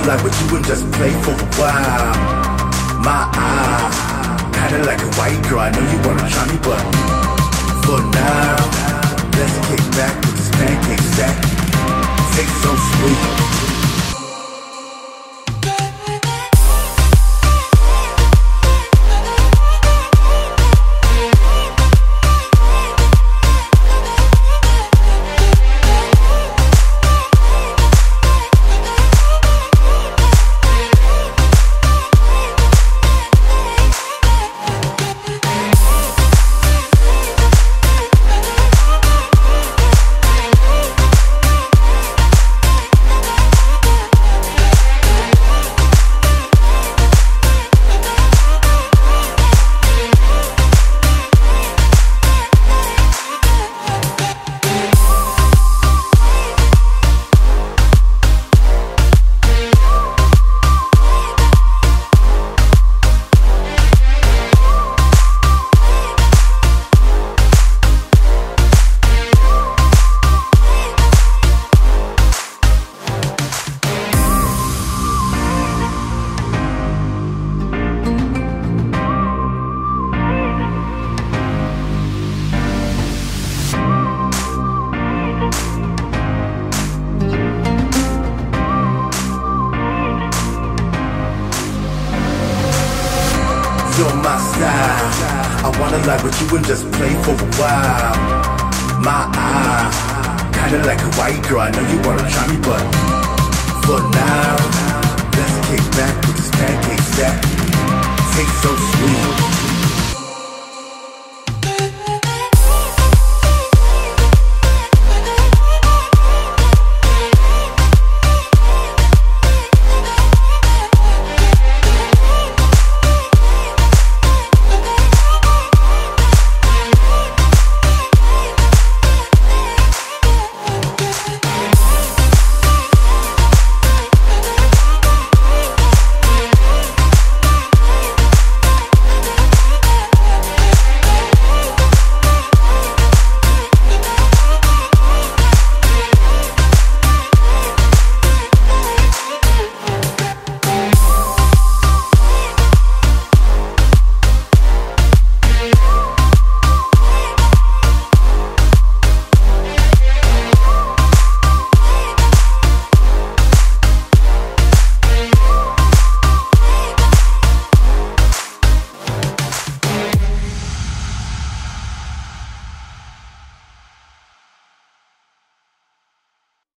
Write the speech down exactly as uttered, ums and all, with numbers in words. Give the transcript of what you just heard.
lie with you and just play for a while. My eye, kinda like a white girl. I know you wanna try me, but for now, let's kick back with this pancake stack. Tastes so sweet. You're my style. I wanna lie with you and just play for a while. My eye, kinda like a white girl. I know you wanna try me, but for now, let's kick back with this pancake stack. Tastes so sweet.